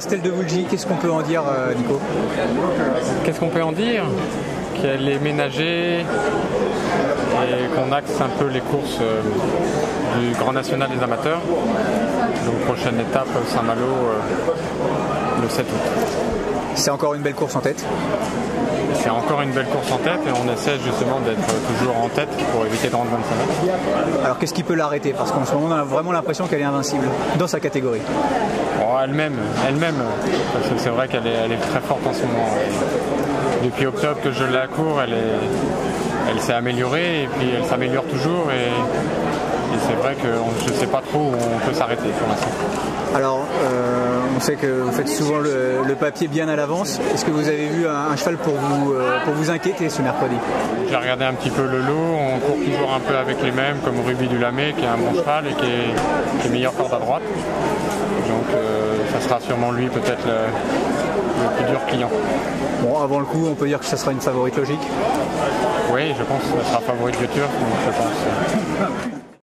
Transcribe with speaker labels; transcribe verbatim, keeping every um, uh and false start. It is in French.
Speaker 1: Stèle de Voulgy, qu'est-ce qu'on peut en dire, euh, Nico?
Speaker 2: Qu'est-ce qu'on peut en dire? Qu'elle est ménagée et qu'on axe un peu les courses euh, du Grand National des amateurs. Donc prochaine étape, Saint-Malo, euh, le sept août.
Speaker 1: C'est encore une belle course en tête?
Speaker 2: C'est encore une belle course en tête et on essaie justement d'être toujours en tête pour éviter de rendre vingt-cinq mètres.
Speaker 1: Alors qu'est-ce qui peut l'arrêter? Parce qu'en ce moment on a vraiment l'impression qu'elle est invincible dans sa catégorie.
Speaker 2: Oh, elle-même, elle-même, parce que c'est vrai qu'elle est, elle est très forte en ce moment. Depuis octobre que je la cours, elle, est, elle s'est améliorée et puis elle s'améliore toujours et, et c'est vrai que on, je ne sais pas trop où on peut s'arrêter pour l'instant.
Speaker 1: Alors, euh, on sait que vous faites souvent le, le papier bien à l'avance. Est-ce que vous avez vu un, un cheval pour vous, euh, pour vous inquiéter ce mercredi?
Speaker 2: J'ai regardé un petit peu le lot, on court toujours un peu avec les mêmes, comme Ruby du Lamé, qui est un bon cheval et qui est, qui est meilleur corde à droite. Donc euh, ça sera sûrement lui peut-être le, le plus dur client.
Speaker 1: Bon, avant le coup, on peut dire que ça sera une favorite logique?
Speaker 2: Oui, je pense que ce sera favorite de Turc, donc je pense.